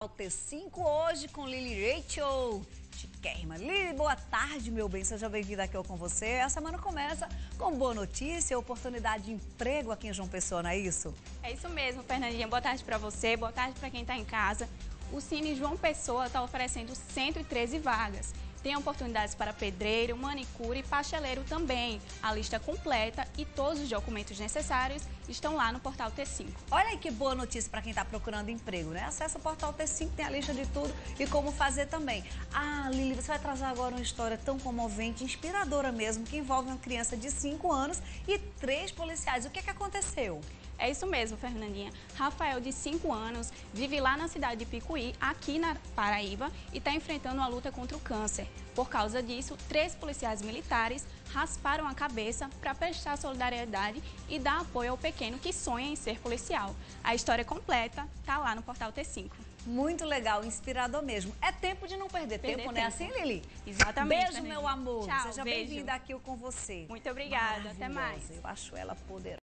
T5 hoje com Lili Rachel. Chiquérrima. Lili, boa tarde, meu bem. Seja bem-vinda aqui com você. A semana começa com boa notícia, oportunidade de emprego aqui em João Pessoa, não é isso? É isso mesmo, Fernandinha. Boa tarde para você, boa tarde para quem está em casa. O Cine João Pessoa está oferecendo 113 vagas. Tem oportunidades para pedreiro, manicure e pasteleiro também. A lista completa e todos os documentos necessários estão lá no portal T5. Olha aí que boa notícia para quem está procurando emprego, né? Acesse o portal T5, tem a lista de tudo e como fazer também. Ah, Lili, você vai trazer agora uma história tão comovente, inspiradora mesmo, que envolve uma criança de 5 anos e 3 policiais. O que aconteceu? É isso mesmo, Fernandinha. Rafael, de 5 anos, vive lá na cidade de Picuí, aqui na Paraíba, e está enfrentando a luta contra o câncer. Por causa disso, 3 policiais militares rasparam a cabeça para prestar solidariedade e dar apoio ao pequeno que sonha em ser policial. A história completa está lá no portal T5. Muito legal, inspirador mesmo. É tempo de não perder tempo, né? Assim, Lili? Exatamente. Beijo, meu amor. Tchau, Seja bem-vinda aqui com você. Muito obrigada. Até mais. Eu acho ela poderosa.